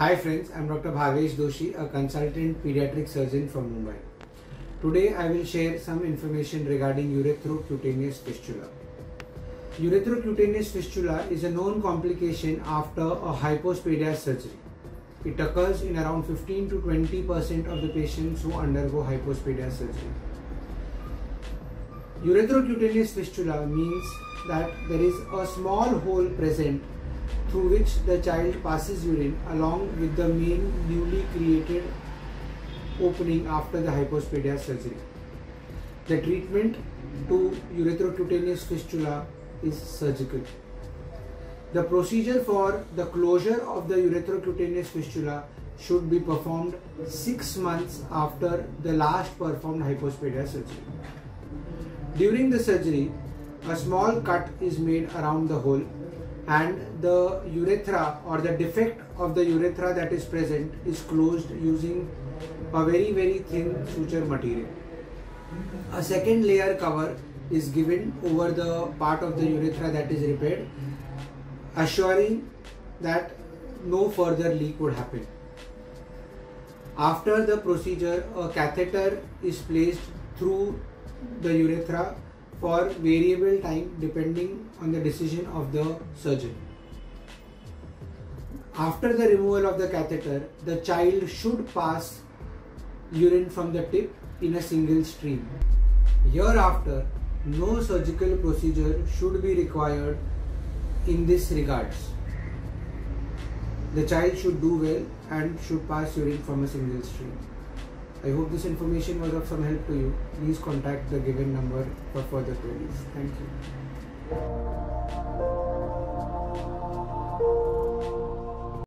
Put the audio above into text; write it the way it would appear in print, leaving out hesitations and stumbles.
Hi friends, I am Dr. Bhavesh Doshi, a consultant pediatric surgeon from Mumbai. Today I will share some information regarding urethrocutaneous fistula. Urethrocutaneous fistula is a known complication after a hypospadias surgery. It occurs in around 15 to 20% of the patients who undergo hypospadias surgery. Urethrocutaneous fistula means that there is a small hole present through which the child passes urine along with the main newly created opening after the hypospadias surgery. The treatment to urethrocutaneous fistula is surgical. The procedure for the closure of the urethrocutaneous fistula should be performed 6 months after the last performed hypospadias surgery. During the surgery, a small cut is made around the hole and the urethra or the defect of the urethra that is present is closed using a very thin suture material. A second layer cover is given over the part of the urethra that is repaired, assuring that no further leak would happen. After the procedure, a catheter is placed through the urethra for variable time depending on the decision of the surgeon. After the removal of the catheter, the child should pass urine from the tip in a single stream. Hereafter, no surgical procedure should be required in this regards. The child should do well and should pass urine from a single stream. I hope this information was of some help to you. Please contact the given number for further queries. Thank you.